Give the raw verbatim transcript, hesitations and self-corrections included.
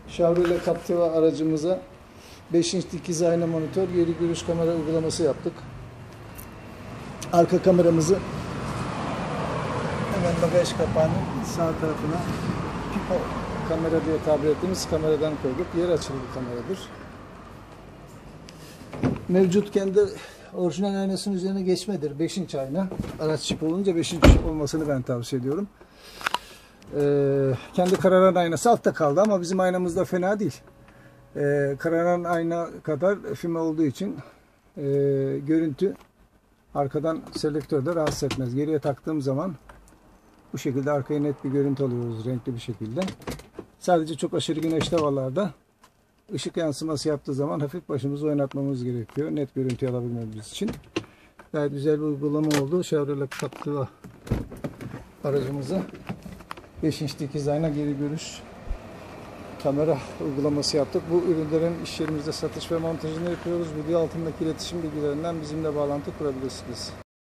Chevrolet Captiva aracımıza beş inç dikiz ayna monitör, geri görüş kamera uygulaması yaptık. Arka kameramızı hemen bagaj kapağının sağ tarafına pipo kamera diye tabir ettiğimiz kameradan koyduk. Yer açılı bir kameradır. Mevcut kendi orijinal aynasının üzerine geçmedir. beş inç ayna. Araç çip olunca beş inç olmasını ben tavsiye ediyorum. Ee, kendi kararan aynası altta kaldı ama bizim aynamız da fena değil. Ee, kararan ayna kadar füme olduğu için e, görüntü arkadan selektörde rahatsız etmez. Geriye taktığım zaman bu şekilde arkaya net bir görüntü alıyoruz renkli bir şekilde. Sadece çok aşırı güneşli havalarda ışık yansıması yaptığı zaman hafif başımızı oynatmamız gerekiyor. Net görüntü alabilmemiz için. Gayet güzel bir uygulama oldu. Chevrolet Captiva aracımıza beş inç dikiz ayna geri görüş kamera uygulaması yaptık. Bu ürünlerin iş yerimizde satış ve montajını yapıyoruz. Video altındaki iletişim bilgilerinden bizimle bağlantı kurabilirsiniz.